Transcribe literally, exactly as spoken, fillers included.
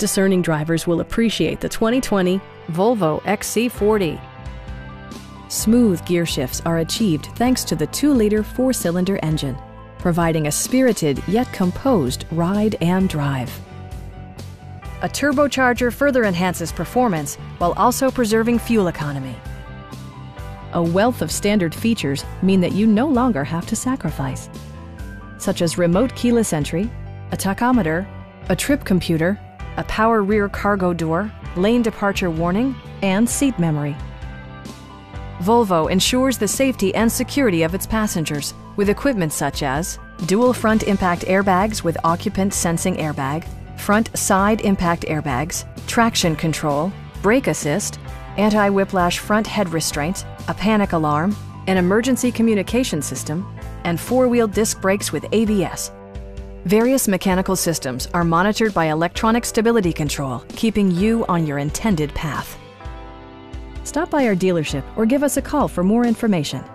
Discerning drivers will appreciate the twenty twenty Volvo X C forty. Smooth gear shifts are achieved thanks to the two liter four-cylinder engine, providing a spirited yet composed ride and drive. A turbocharger further enhances performance while also preserving fuel economy. A wealth of standard features mean that you no longer have to sacrifice, such as remote keyless entry, a tachometer, a trip computer, a power rear cargo door, lane departure warning, and seat memory. Volvo ensures the safety and security of its passengers with equipment such as dual front impact airbags with occupant sensing airbag, front side impact airbags, traction control, brake assist, anti-whiplash front head restraints, a panic alarm, an emergency communication system, and four-wheel disc brakes with A B S. Various mechanical systems are monitored by electronic stability control, keeping you on your intended path. Stop by our dealership or give us a call for more information.